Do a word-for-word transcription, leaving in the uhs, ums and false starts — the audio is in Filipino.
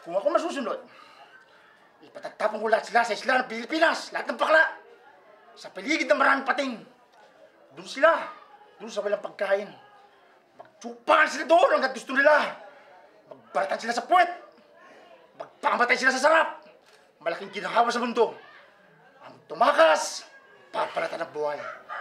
Kung ako masusunod, ipatatapon ko lahat sila sa isla ng Pilipinas, lahat ng bakla. Sa paligid ng maraming pating. Doon sila, doon sa walang pagkain. Magtsupakan sila doon hanggang gusto nila. Magbaratan sila sa puwet. Magpamatay sila sa sarap. Malaking ginhawa sa mundo. Ang tumakas, papalatan ng buhay.